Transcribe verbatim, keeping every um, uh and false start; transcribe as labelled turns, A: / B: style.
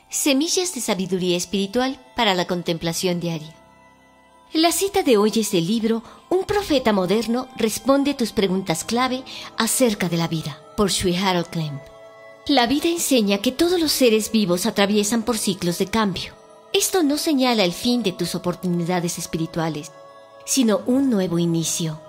A: Semillas de sabiduría espiritual para la contemplación diaria. La cita de hoy es del libro Un profeta moderno responde tus preguntas clave acerca de la vida, por Sri Harold Clamp. La vida enseña que todos los seres vivos atraviesan por ciclos de cambio. Esto no señala el fin de tus oportunidades espirituales, sino un nuevo inicio.